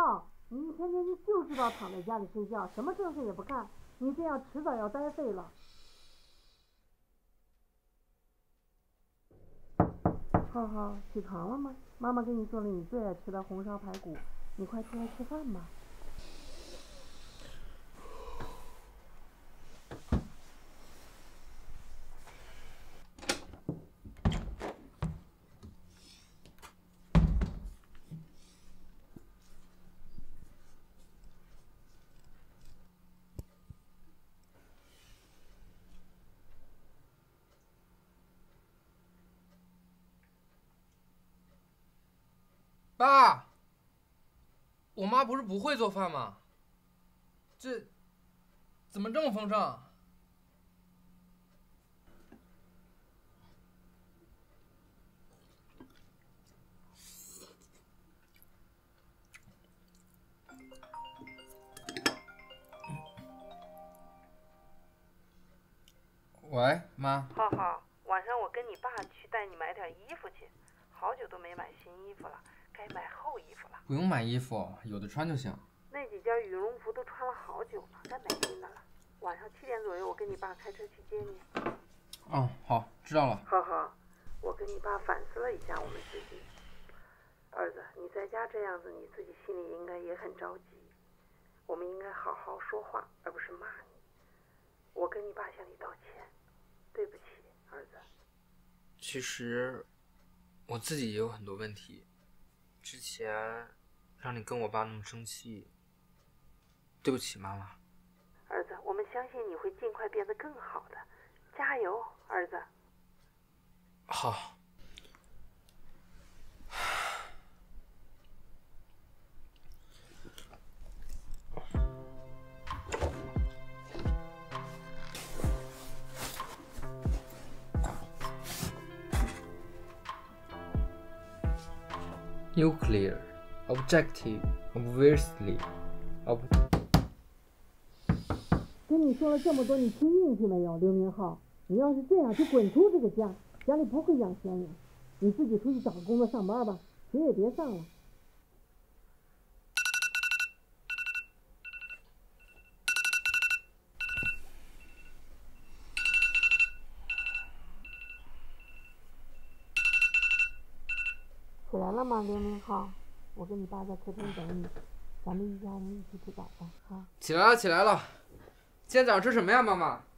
浩，你一天天就知道躺在家里睡觉，什么正事也不干，你这样迟早要呆废了。浩浩，起床了吗？妈妈给你做了你最爱吃的红烧排骨，你快出来吃饭吧。 爸，我妈不是不会做饭吗？这怎么这么丰盛？喂，妈。 浩浩，晚上我跟你爸去带你买点衣服去，好久都没买新衣服了，该买厚衣服了。 不用买衣服，有的穿就行。 那几件羽绒服都穿了好久了，该买新的了。晚上7点左右，我跟你爸开车去接你。 嗯，好，知道了。 浩浩，我跟你爸反思了一下我们自己。儿子，你在家这样子，你自己心里应该也很着急。我们应该好好说话，而不是骂你。我跟你爸向你道歉，对不起，儿子。 其实我自己也有很多问题，之前让你跟我爸那么生气，对不起妈妈。 儿子，我们相信你会尽快变得更好的，加油，儿子。 好。Nuclear, objective, obviously, 跟你说了这么多，你听进去没有，刘明浩？你要是这样，就滚出这个家，家里不会养闲人。你自己出去找个工作上班吧，学也别上了。起来了吗，刘明浩？我跟你爸在客厅等你，咱们一家人一起吃早饭啊。 起来了，起来了。今天早上吃什么呀，妈妈？